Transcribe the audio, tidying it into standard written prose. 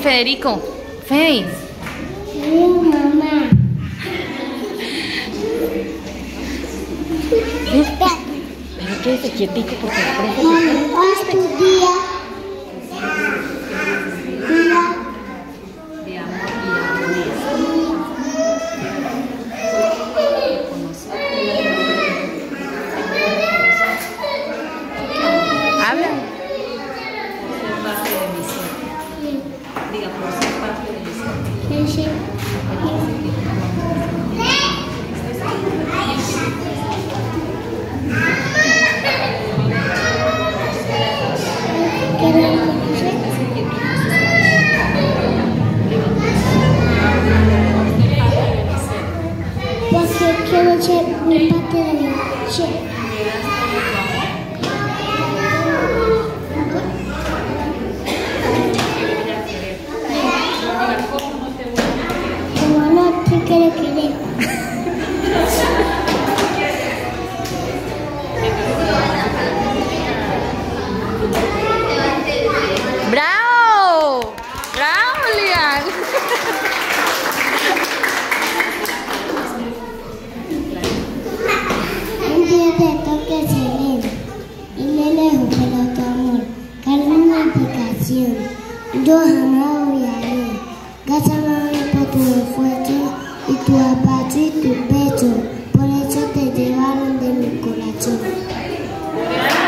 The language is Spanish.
Federico. Fede. Mamá. Pero quédese quietico porque aprende. Hoy es tu día. Habla. Diga, por ser parte de mi ser. Sí. Porque quiero ser mi parte de mi ser. Como no te quiero querer. ¡Bravo! ¡Bravo, Lian! Un día te toca Selena y le lejos pero tu amor, carne de aplicación. Yo jamás voy a ir. Gracias mami por tu esfuerzo y tu apacho y tu pecho. Por eso te llevaron de mi corazón.